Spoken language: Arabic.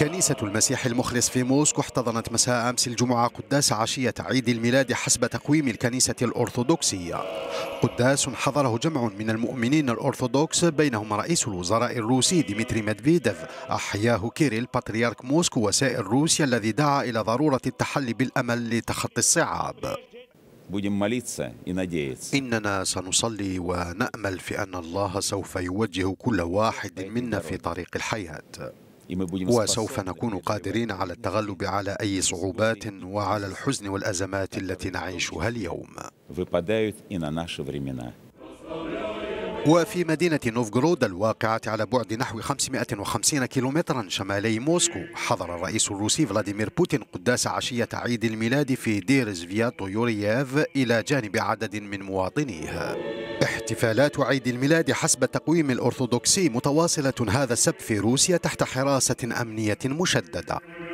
كنيسة المسيح المخلص في موسكو احتضنت مساء أمس الجمعة قداس عشية عيد الميلاد حسب تقويم الكنيسة الأرثوذكسية. قداس حضره جمع من المؤمنين الأرثوذكس بينهم رئيس الوزراء الروسي ديمتري ميدفيديف، أحياه كيريل بطريرك موسكو وسائر روسيا، الذي دعا إلى ضرورة التحلي بالأمل لتخطي الصعاب. إننا سنصلي ونأمل في أن الله سوف يوجه كل واحد منا في طريق الحياة، وسوف نكون قادرين على التغلب على أي صعوبات وعلى الحزن والأزمات التي نعيشها اليوم. وفي مدينة نوفغورود الواقعة على بعد نحو 550 كيلومترا شمالي موسكو، حضر الرئيس الروسي فلاديمير بوتين قداس عشية عيد الميلاد في دير زفياتو يورييف إلى جانب عدد من مواطنيه. احتفالات عيد الميلاد حسب التقويم الأرثوذكسي متواصلة هذا السبت في روسيا تحت حراسة أمنية مشددة.